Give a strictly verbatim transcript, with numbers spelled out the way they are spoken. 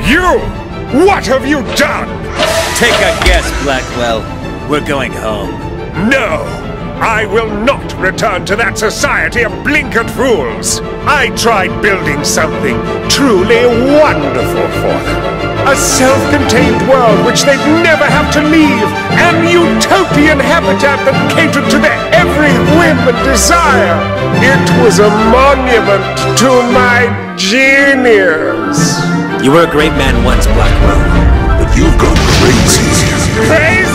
You! What have you done? Take a guess, Blackwell. We're going home. No! I will not return to that society of blinkered fools! I tried building something truly wonderful for them. A self-contained world which they'd never have to leave. An utopian habitat that catered to their every whim and desire. It was a monument to my genius. You were a great man once, Blackwell. But you've gone crazy. Crazy?